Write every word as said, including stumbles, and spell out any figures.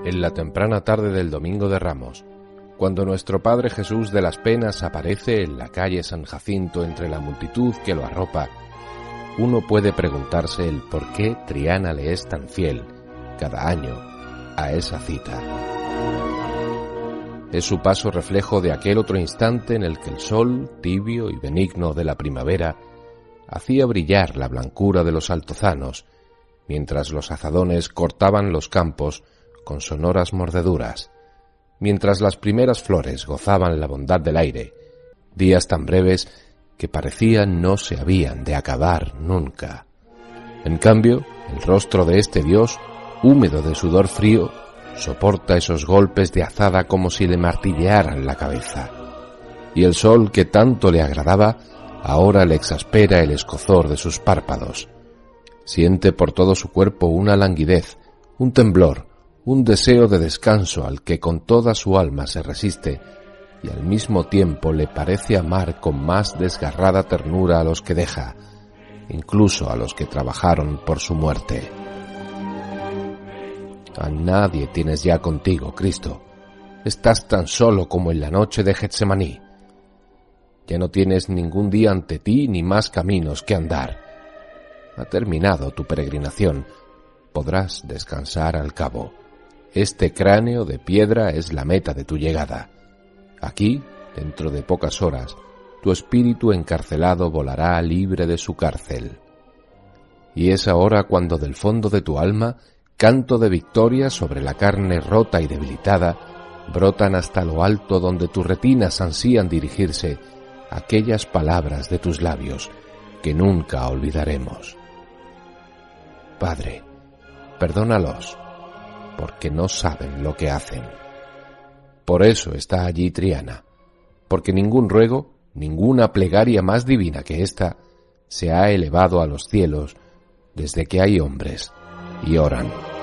en la temprana tarde del Domingo de Ramos, cuando nuestro Padre Jesús de las Penas aparece en la calle San Jacinto entre la multitud que lo arropa, uno puede preguntarse el por qué Triana le es tan fiel, cada año, a esa cita. Es su paso reflejo de aquel otro instante en el que el sol, tibio y benigno de la primavera, hacía brillar la blancura de los altozanos, mientras los azadones cortaban los campos con sonoras mordeduras, mientras las primeras flores gozaban la bondad del aire, días tan breves que parecían no se habían de acabar nunca. En cambio, el rostro de este dios, húmedo de sudor frío, soporta esos golpes de azada como si le martillearan la cabeza. Y el sol que tanto le agradaba, ahora le exaspera el escozor de sus párpados. Siente por todo su cuerpo una languidez, un temblor, un deseo de descanso al que con toda su alma se resiste, y al mismo tiempo le parece amar con más desgarrada ternura a los que deja, incluso a los que trabajaron por su muerte. A nadie tienes ya contigo, Cristo. Estás tan solo como en la noche de Getsemaní. Ya no tienes ningún día ante ti ni más caminos que andar. Ha terminado tu peregrinación. Podrás descansar al cabo. Este cráneo de piedra es la meta de tu llegada. Aquí, dentro de pocas horas, tu espíritu encarcelado volará libre de su cárcel. Y es ahora cuando del fondo de tu alma, canto de victoria sobre la carne rota y debilitada, brotan hasta lo alto donde tus retinas ansían dirigirse aquellas palabras de tus labios que nunca olvidaremos. Padre, perdónalos, porque no saben lo que hacen. Por eso está allí Triana, porque ningún ruego, ninguna plegaria más divina que esta se ha elevado a los cielos desde que hay hombres y oran.